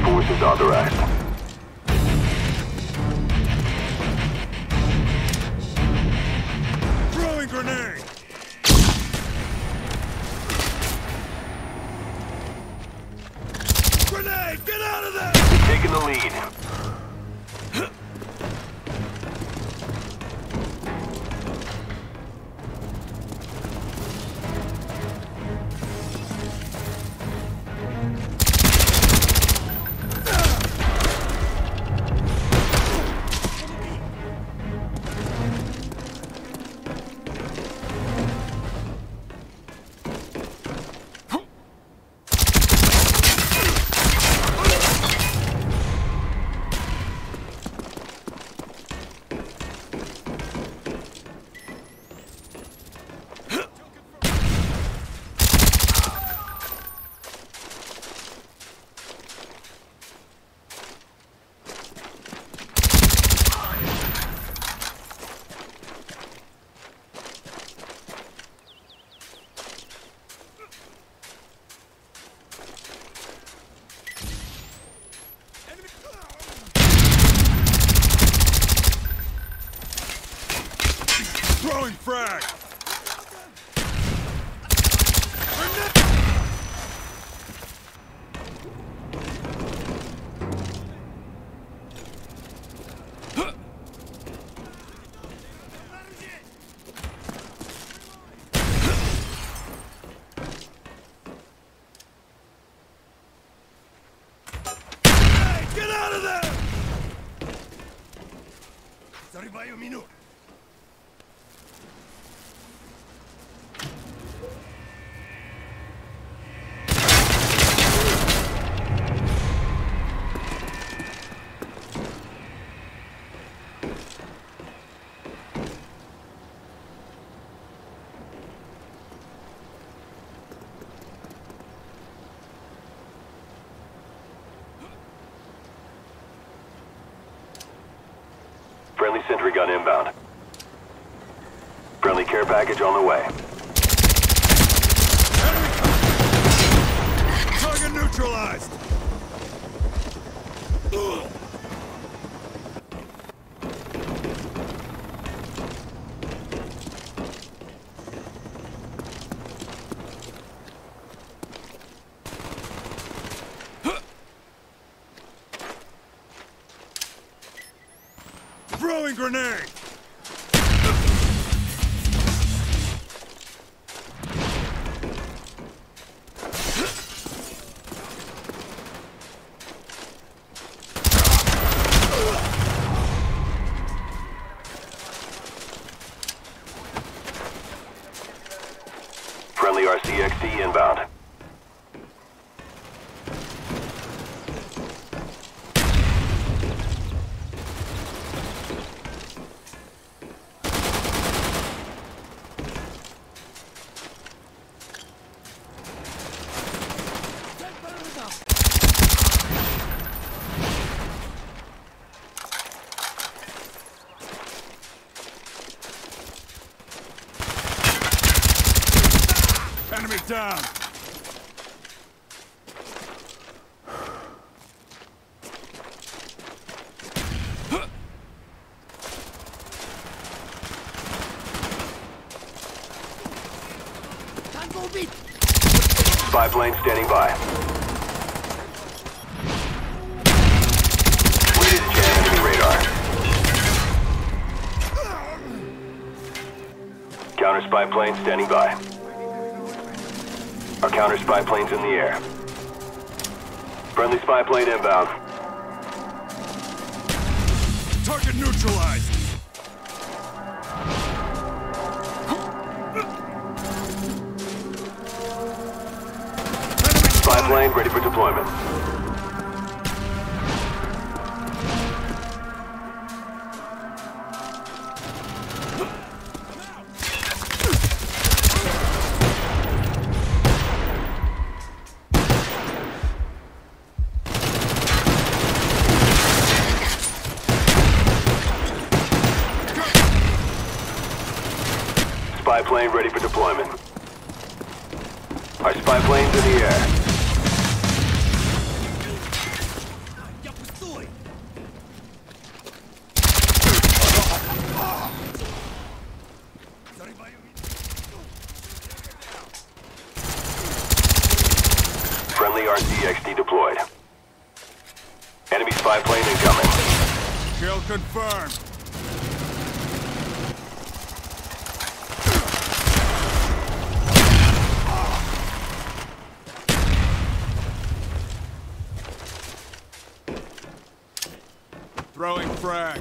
force is authorized. Throwing grenade! Grenade! Get out of there! You're taking the lead. Throwing frag! Hey, get out of there! Зарываю мину. Friendly sentry gun inbound. Friendly care package on the way. Target neutralized! Throwing grenade! Friendly RCXD inbound. Enemy down! Spy plane standing by. Ready to jam enemy radar. Counter spy plane standing by. Our counter spy plane's in the air. Friendly spy plane inbound. Target neutralized! Spy plane ready for deployment. Spy plane ready for deployment. Our spy plane's in the air. Friendly RCXD deployed. Enemy spy plane incoming. Kill confirmed. Throwing frag.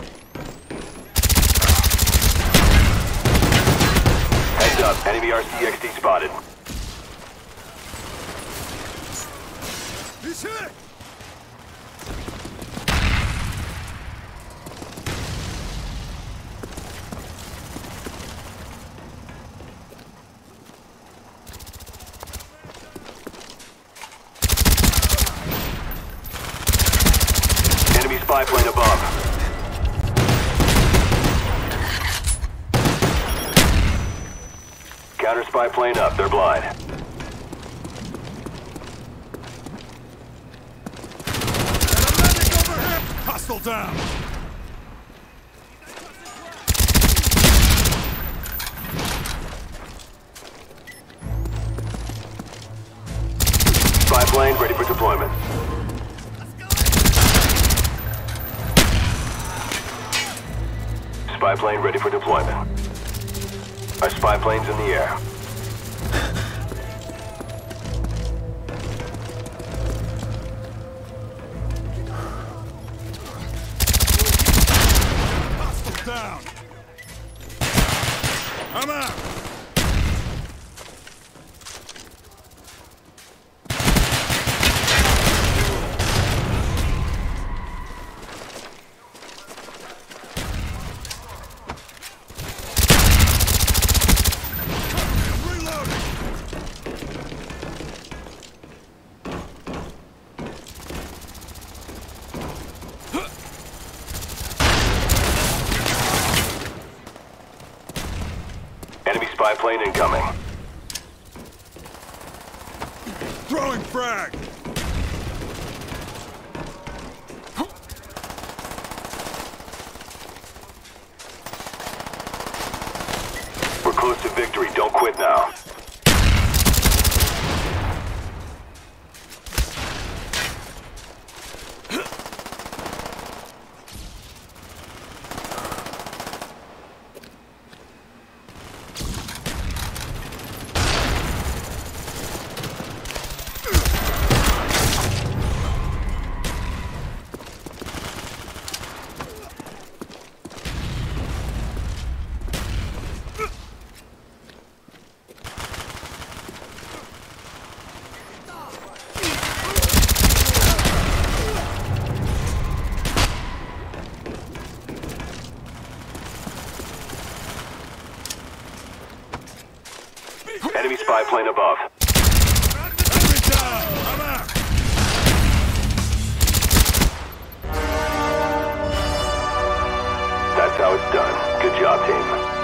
Heads up, enemy RCXD spotted. He's hit! Enemy spy plane above. Counter spy plane up, they're blind. Hostile down! Spy plane ready for deployment. Spy plane ready for deployment. Our spy plane's in the air. Hostile down! I'm out! Enemy spy plane incoming. Throwing frag! We're close to victory, don't quit now. Enemy spy plane above. Enemy down! I'm out! That's how it's done. Good job, team.